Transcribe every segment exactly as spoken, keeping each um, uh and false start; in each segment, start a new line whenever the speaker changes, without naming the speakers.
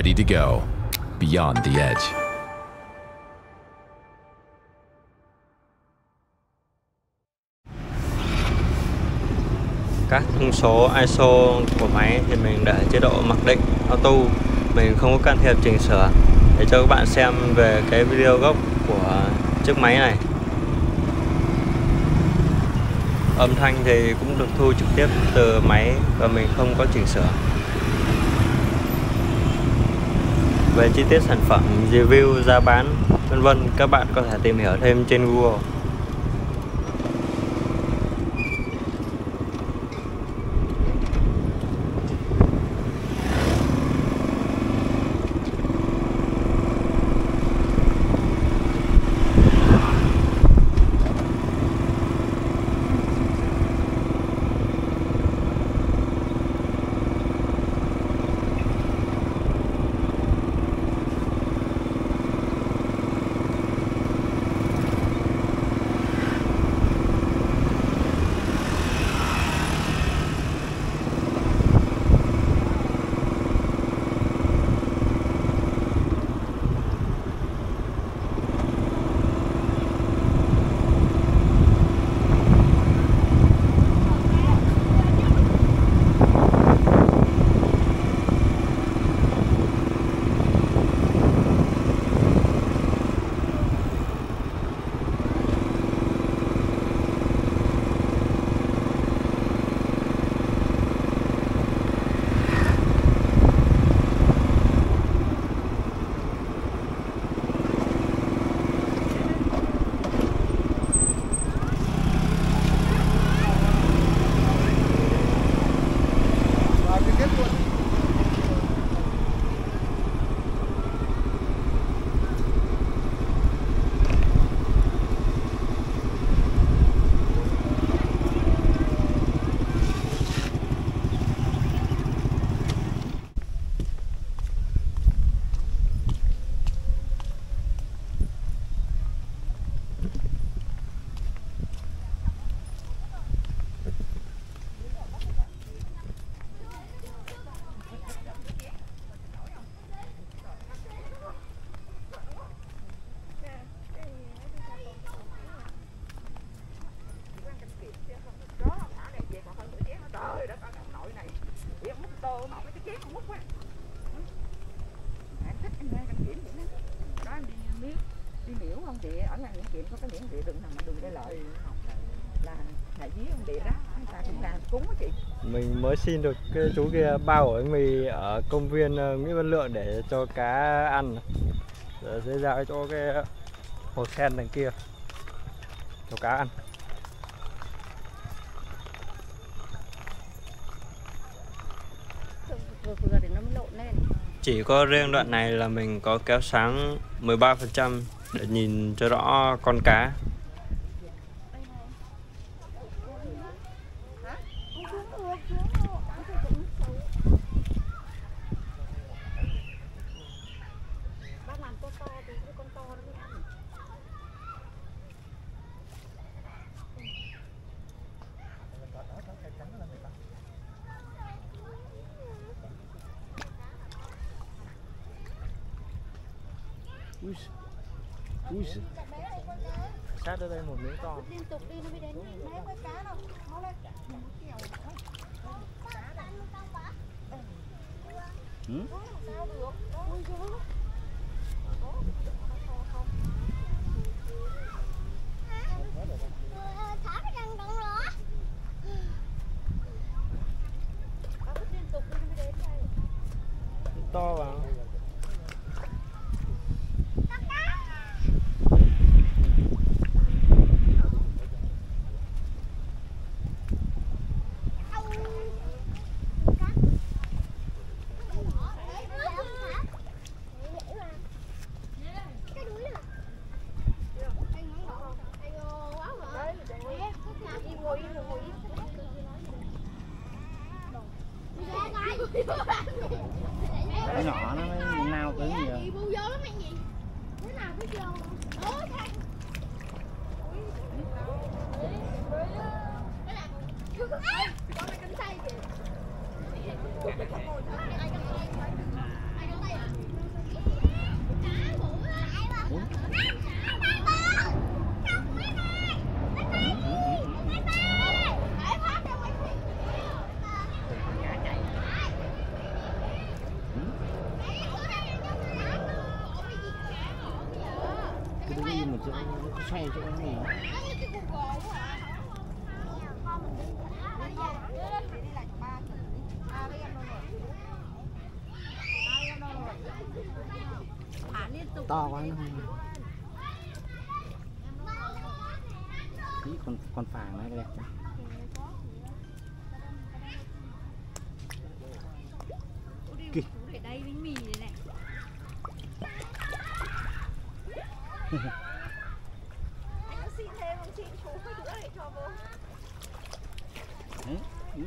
ready to go beyond the edge.
Các thông số i ét o của máy thì mình để chế độ mặc định auto, mình không có can thiệp chỉnh sửa, để cho các bạn xem về cái video gốc của chiếc máy này. Âm thanh thì cũng được thu trực tiếp từ máy và mình không có chỉnh sửa. Về chi tiết sản phẩm, review, giá bán, vân vân, các bạn có thể tìm hiểu thêm trên Google. Mình mới xin được cái chú kia bao ổi mì ở công viên Nguyễn Văn Lượng để cho cá ăn, rồi sẽ ra chỗ cái hồ sen đằng kia cho cá ăn. Chỉ có riêng đoạn này là mình có kéo sáng mười ba phần trăm để nhìn cho rõ con cá.
Ui giời. Ui giời. Sát ở đây một miếng to.
Liên tục đi nó mới đến mấy cái cá đâu. Nó lên.
Ừ?
Sao được? Ôi giời. Thả cái răng động rồi. Nó cứ liên tục đi nó mới đến đây.
To vào.
Nó nhỏ nó mới nao tới nhiều.
Bu vô lắm anh gì? Thế nào mới vô? Ôi thằng. Con này cánh tay kìa. Ai cánh tay? Ai cánh tay?
ngay chỗ cái mình. To quá nó không. Ý, con con phàng này đẹp đấy. Kì.
Để đây bánh mì này này. Anh có xin thêm không chị? Chú có nữa để cho vô.
Đấy. Ừ.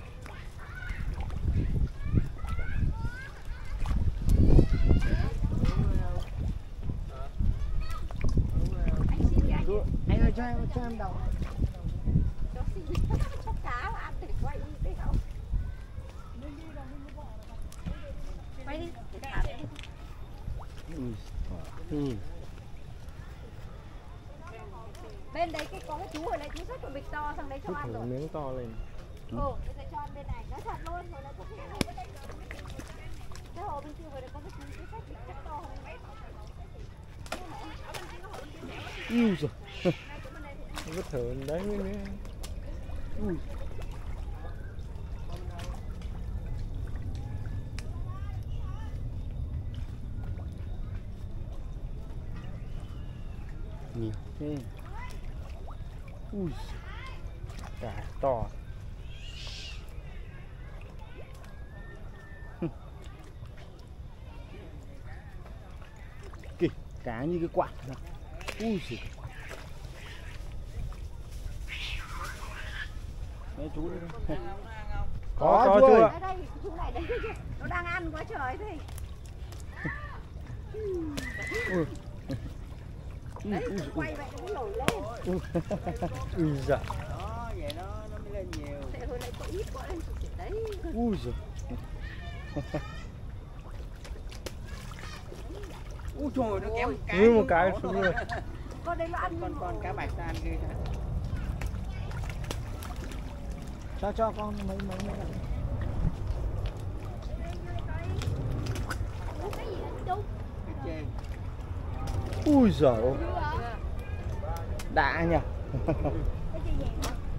Anh ơi cho em cho em đầu.
Cho xin cho cá mà ăn để quay đi đây không? Quay đi. Để thả đi.
Ừ.
Ừ.
Bên đấy cái có cái chú ở đây chú xách một bịch to sang đấy cho
Chút
ăn
thử
rồi.
miếng to lên.
Ừ, bây giờ cho ăn bên này, nó thật luôn, rồi nó có cái hồ bên đây. Cái hồ bên kia vừa đây có cái chú cái xách bịch chắc to hơn mấy.
Ui giời.
Vứt thử đấy mới mới.
Ui. Nhiều thế. Ui.
Cả to.
Kì, cá như cái quạt thật. Ui giời. Đấy chú đi.
Có có
chú
chưa?
Ở đây chú này đấy, nó đang ăn quá trời thế.
Ui.
Đấy, quay vậy nó nổi lên.
Ui giời.
Đó, vậy đó, nó mới lên nhiều.
Thế hồi nãy có ít quá đấy. Đấy.
Ui giời. Ui trời, nó kéo cá.
Như một cái xuống rồi.
Con đây nó ăn
Con con cá bạch ta ăn ghê hả? Cho cho con mấy mấy mấy.
cái gì chú?
Cái chê.
Ui giời ơi.
Đã nhỉ.
Cái gì vậy?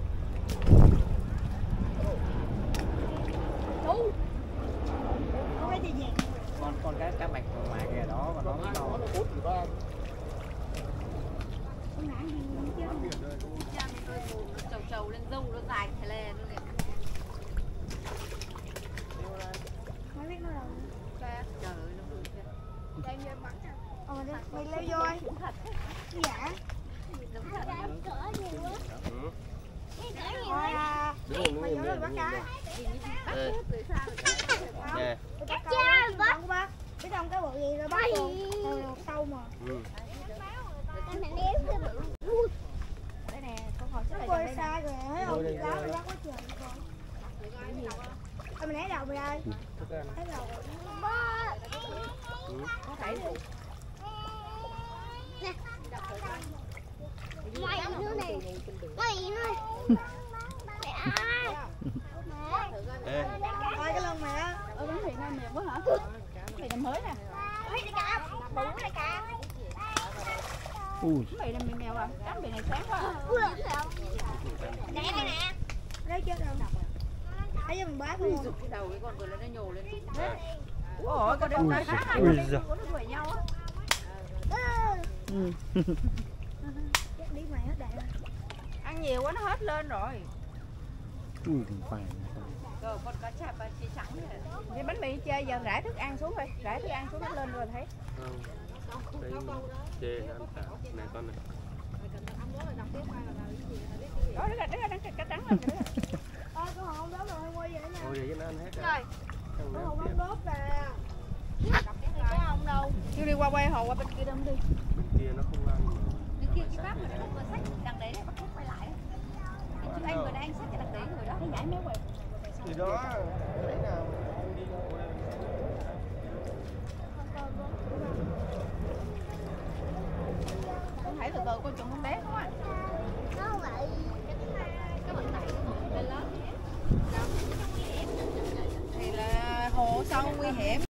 Chú. Có cái gì vậy?
Con con cá cá bạch ở ngoài kìa đó, và nó mới to.
Con nãy gì chứ? Chân tôi nó trầu trầu lên râu nó dài thế lên nó liền. Không biết nó đâu. Trời ơi nó vui chưa? Đây như bắn nha. Ờ mình leo vô ơi. Thật. Dạ. Đúng thật. Cỡ nhiều quá. Ừ. Cỡ nhiều quá. Mày vô đó bắt cá. Bắt từ xa rồi.
Nè.
Cắt chưa bắt. Bắt. Biết không cái bộ gì rồi bắt luôn. Hồi sâu mà.
Ừ.
Anh mẹ đếm cái bự. Đây nè, con hồi sẽ lại đây xa rồi, thấy không? Lá nó quá trời con. Anh mình lấy đầu mày ơi. Lấy đầu. Có thể được. Nè. Mày nữa này. Mày nữa. Mẹ ơi.
Ê.
Coi cái lông mày á. Ơ bánh mì này mềm quá hả? Mì này mới nè. Ôi đây cả. Bự đây cả.
Ui.
Bánh mì này mềm mèo à? Bánh mì này sáng quá. Nè đây nè. Lấy chết đâu. Thấy cho mình bát luôn. Cái đầu cái con vừa lên nó nhô lên. Ủa con đem ra khá hai con đấy nó đuổi nhau á. Chắc đi mày hết đại. Ăn nhiều quá nó hết lên rồi.
Ui thằng phàng.
Rồi con cá chép và chi trắng này. Cái bánh mì chơi giờ rải thức ăn xuống thôi, rải thức ăn xuống nó lên rồi thấy.
Không. Đấy chê ăn cả. Này con này.
Đó nó là nó là cá trắng lên kìa. Ơi con hồn đốt rồi quay vậy nha.
Ôi để cho nó ăn hết rồi.
Rồi. Con hồn đốt đốt nè. Cái hồn đâu? Chưa đi qua quay hồ qua bên kia đâu đi.
Bên kia nó không ăn.
Bên kia cái bác mà nó vừa xách đằng đấy này bắt khách quay lại. Chứ anh vừa nãy anh xách cái đằng đấy rồi đó. Cái giải méo quẹt.
Thì đó, đấy nào anh đi đâu đây.
Con thấy từ từ con chồng con bé quá. Nó vậy. Cái bệnh này lên lớn thì là hồ sâu nguy hiểm.